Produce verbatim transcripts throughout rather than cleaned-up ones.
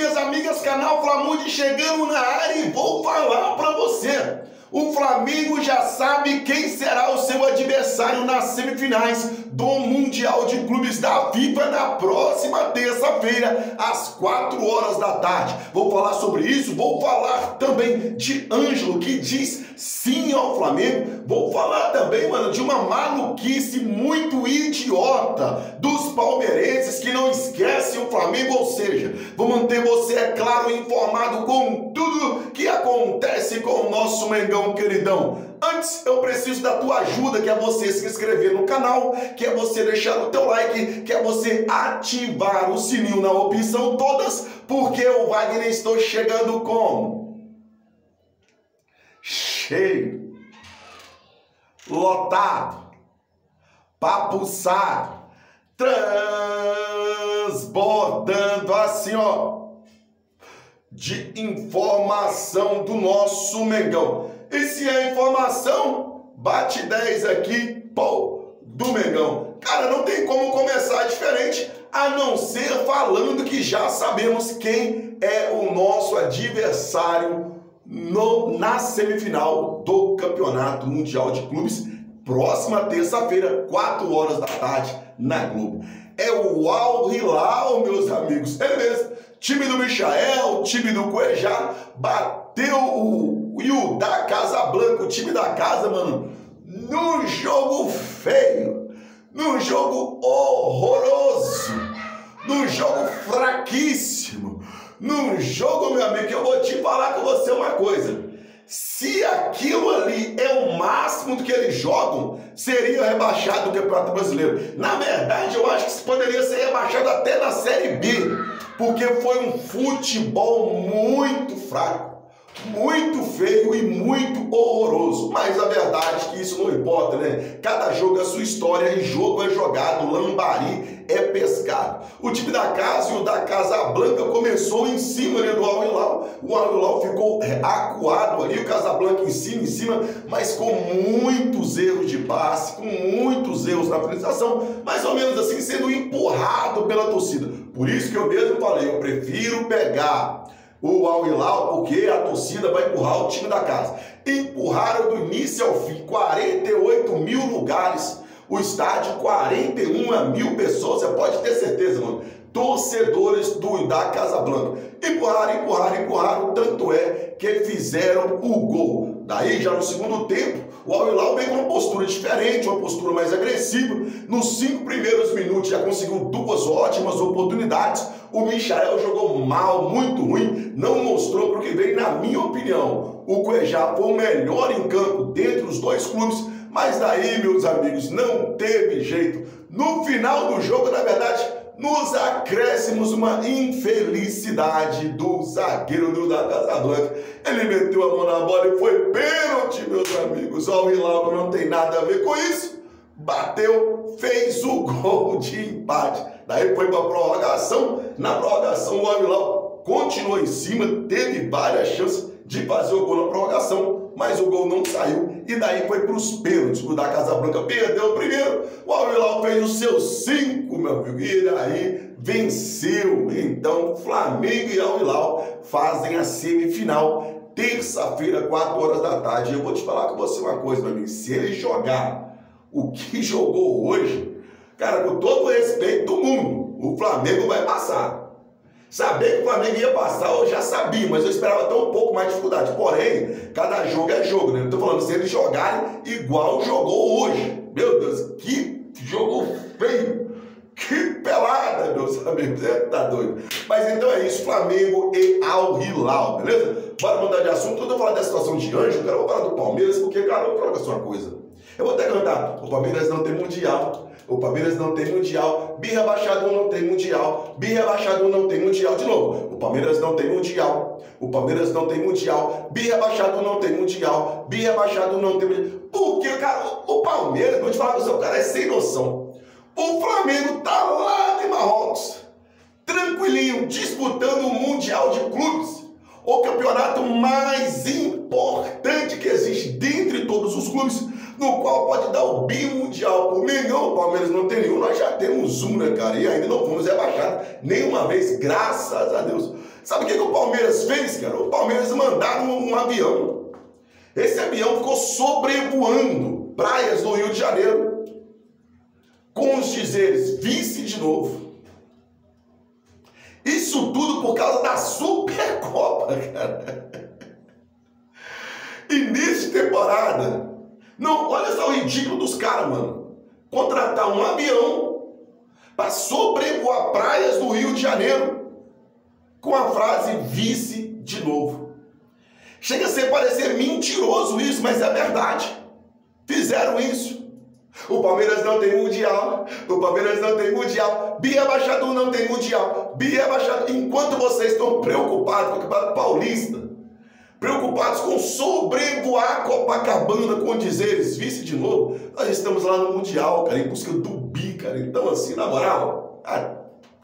minhas amigas, canal Flamude chegando na área e vou falar para você. O Flamengo já sabe quem será o seu adversário nas semifinais do Mundial de Clubes da FIFA na próxima terça-feira, às quatro horas da tarde. Vou falar sobre isso, vou falar também de Ângelo, que diz sim ao Flamengo. Vou falar também, mano, de uma maluquice muito idiota dos palmeirenses que não esquecem o Flamengo, ou seja, vou manter você, é claro, informado com tudo que acontece com o nosso Mengão queridão. Antes, eu preciso da tua ajuda, que é você se inscrever no canal, que é você deixar o teu like, que é você ativar o sininho na opção todas, porque o Wagner estou chegando como? Cheio, lotado, papuçado, transbordando assim, ó, de informação do nosso Mengão. E se a informação bate dez aqui, pô, do Mengão. Cara, não tem como começar diferente a não ser falando que já sabemos quem é o nosso adversário no, na semifinal do Campeonato Mundial de Clubes, próxima terça-feira, quatro horas da tarde, na Globo. É o Al Hilal, meus amigos. É mesmo. Time do Michael, time do Cuejá, bateu o Yudá Casablanca, o time da casa, mano, num jogo feio, num jogo horroroso, num jogo fraquíssimo, num jogo, meu amigo, que eu vou te falar com você uma coisa. Se aquilo ali é o máximo do que eles jogam, seria rebaixado do Campeonato Brasileiro. Na verdade, eu acho que poderia ser rebaixado até na Série B, porque foi um futebol muito fraco, muito feio e muito horroroso. Mas a verdade é que isso não importa, né? Cada jogo é sua história e jogo é jogado, lambari é pescado. O time da casa e o da Casablanca começou em cima, né, do Al Hilal. O Al Hilal ficou acuado ali, o Casablanca em cima, em cima, mas com muitos erros de passe, com muitos erros na finalização, mais ou menos assim, sendo empurrado pela torcida. Por isso que eu mesmo falei, eu prefiro pegar o Al Hilal, porque a torcida vai empurrar o time da casa. Empurraram do início ao fim, quarenta e oito mil lugares, o estádio, quarenta e uma mil pessoas, você pode ter certeza, mano. Torcedores do da Casablanca. Empurraram, empurraram, empurraram, tanto é que fizeram o gol. Daí, já no segundo tempo, o Al Hilal veio com uma postura diferente, uma postura mais agressiva. Nos cinco primeiros minutos já conseguiu duas ótimas oportunidades. O Michael jogou mal, muito ruim, não mostrou porque veio, na minha opinião. O Cuejá foi o melhor em campo dentre os dois clubes, mas daí, meus amigos, não teve jeito. No final do jogo, na verdade, nos acréscimos, uma infelicidade do zagueiro do da Casablanca. Ele meteu a mão na bola e foi pênalti, meus amigos. O Al Hilal não tem nada a ver com isso. Bateu, fez o gol de empate. Daí foi para a prorrogação. Na prorrogação, o Al Hilal continuou em cima, teve várias chances de fazer o gol na prorrogação, mas o gol não saiu, e daí foi para os pênaltis. O da Casablanca perdeu o primeiro, o Al Hilal fez os seus cinco, meu amigo, e daí venceu. Então, Flamengo e Al Hilal fazem a semifinal, terça-feira, quatro horas da tarde. Eu vou te falar com você uma coisa, meu amigo, se ele jogar o que jogou hoje, cara, com todo o respeito do mundo, o Flamengo vai passar. Saber que o Flamengo ia passar, eu já sabia, mas eu esperava até um pouco mais de dificuldade. Porém, cada jogo é jogo, né? Eu tô falando, se eles jogarem igual jogou hoje. Meu Deus, que jogo feio! Que pelada, meus amigos, você tá doido. Mas então é isso, Flamengo e Al Hilal, beleza? Bora mudar de assunto. Quando eu falar da situação de Ângelo, cara, eu vou falar do Palmeiras, porque, cara, eu vou falar com uma coisa. Eu vou até cantar, o Palmeiras não tem mundial, o Palmeiras não tem mundial, bi rebaixado não tem mundial, bi rebaixado não tem mundial, de novo, o Palmeiras não tem mundial, o Palmeiras não tem mundial, bi rebaixado não tem mundial, bi rebaixado não tem mundial. Porque, cara, o Palmeiras, vou te falar com você, o cara é sem noção. O Flamengo tá lá em Marrocos, tranquilinho, disputando o Mundial de Clubes. o campeonato mais importante que existe dentre todos os clubes, no qual pode dar o bimundial pro Mengão. O Palmeiras não tem nenhum, nós já temos um, né, cara? E ainda não fomos rebaixados nenhuma vez, graças a Deus. Sabe o que, que o Palmeiras fez, cara? O Palmeiras mandaram um, um avião. Esse avião ficou sobrevoando praias do Rio de Janeiro, com os dizeres, vice de novo. Isso tudo por causa da Supercopa, cara. Início de temporada. Não, olha só o ridículo dos caras, mano. Contratar um avião para sobrevoar praias do Rio de Janeiro com a frase vice de novo. Chega a ser parecer mentiroso isso, mas é verdade. Fizeram isso. O Palmeiras não tem mundial. O Palmeiras não tem mundial. Bia Baixadu não tem mundial. Bia Baixadu. Enquanto vocês estão preocupados com o Campeonato Paulista, preocupados com sobrevoar Copacabana com dizeres vice de novo, nós estamos lá no mundial, cara, em busca do bi, cara. Então, assim, na moral, ah,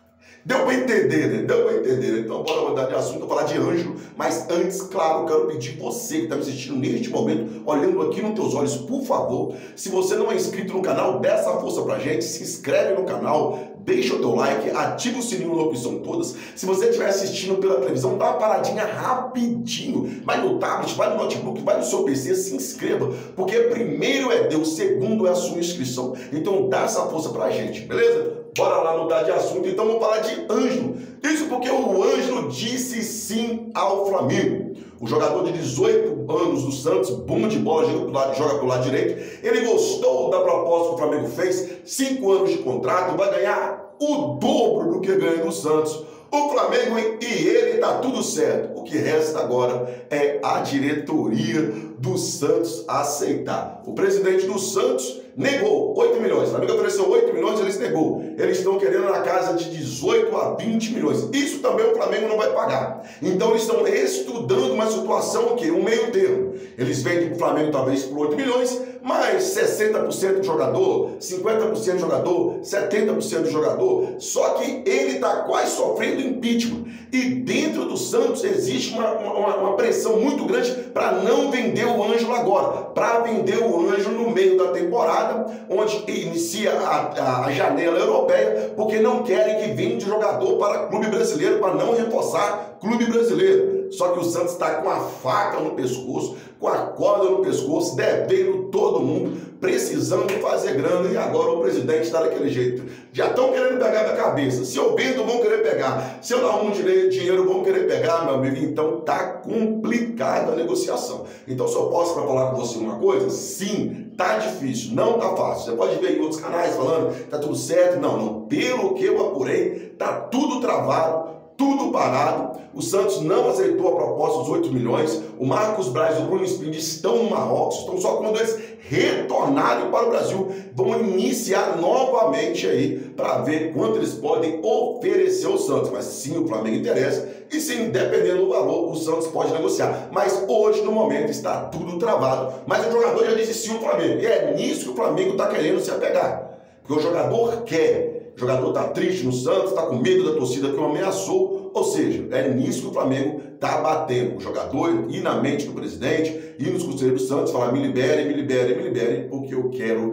deu para entender, né? Deu para entender, né? Então, bora mudar de assunto, falar de Ângelo. Mas antes, claro, eu quero pedir você que está me assistindo neste momento, olhando aqui nos teus olhos, por favor, se você não é inscrito no canal, dê essa força pra gente, se inscreve no canal, deixa o teu like, ativa o sininho na opção todas. Se você estiver assistindo pela televisão, dá uma paradinha rapidinho. Vai no tablet, vai no notebook, vai no seu P C, se inscreva. Porque primeiro é Deus, segundo é a sua inscrição. Então dá essa força pra gente, beleza? Bora lá mudar de assunto. Então vamos falar de Ângelo. Isso porque o Ângelo disse sim ao Flamengo. O jogador de dezoito anos do Santos, bom de bola, joga pro lado, joga pro lado direito. Ele gostou da proposta que o Flamengo fez, cinco anos de contrato, vai ganhar o dobro do que ganha no Santos. O Flamengo e ele tá tudo certo. O que resta agora é a diretoria do Santos aceitar. O presidente do Santos negou oito milhões. O Flamengo ofereceu oito milhões, eles negou. Eles estão querendo na casa de dezoito a vinte milhões. Isso também o Flamengo não vai pagar. Então eles estão estudando uma situação, o quê? Um meio termo. Eles vendem para o Flamengo talvez por oito milhões, mais sessenta por cento do jogador, cinquenta por cento do jogador, setenta por cento do jogador. Só que ele está quase sofrendo impeachment. E dentro do Santos existe uma, uma, uma pressão muito grande para não vender o Ângelo agora. Para vender o Ângelo no meio da temporada, onde inicia a, a, a janela europeia, porque não querem que vende jogador para clube brasileiro, para não reforçar clube brasileiro. Só que o Santos está com a faca no pescoço, com a corda no pescoço, devendo todo mundo, precisando fazer grana, e agora o presidente está daquele jeito. Já estão querendo pegar minha cabeça. Se eu vendo, vão querer pegar. Se eu não arrumo dinheiro, vão querer pegar, meu amigo. Então tá complicada a negociação. Então, se eu posso falar com você uma coisa, sim, tá difícil, não tá fácil. Você pode ver em outros canais falando, tá tudo certo. Não, não. Pelo que eu apurei, tá tudo travado, tudo parado. O Santos não aceitou a proposta dos oito milhões. O Marcos Braz e o Bruno Spindler estão no Marrocos. Então, só quando eles retornarem para o Brasil, vão iniciar novamente aí para ver quanto eles podem oferecer ao Santos. Mas sim, o Flamengo interessa. E sim, dependendo do valor, o Santos pode negociar. Mas hoje, no momento, está tudo travado. Mas o jogador já disse sim ao Flamengo. E é nisso que o Flamengo está querendo se apegar. Porque o jogador quer. O jogador está triste no Santos, está com medo da torcida que o ameaçou. Ou seja, é nisso que o Flamengo está batendo. O jogador ir na mente do presidente, ir nos conselheiros do Santos, falar me libere, me libere, me libere, porque eu quero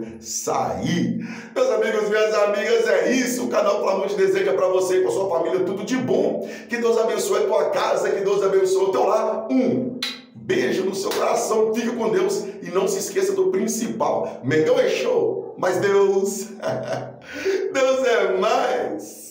sair. Meus amigos, minhas amigas, é isso. O canal Flamute deseja para você e para sua família tudo de bom. Que Deus abençoe a tua casa, que Deus abençoe o teu lar. Um beijo no seu coração, fique com Deus e não se esqueça do principal. Mengão é show, mas Deus, Deus é mais.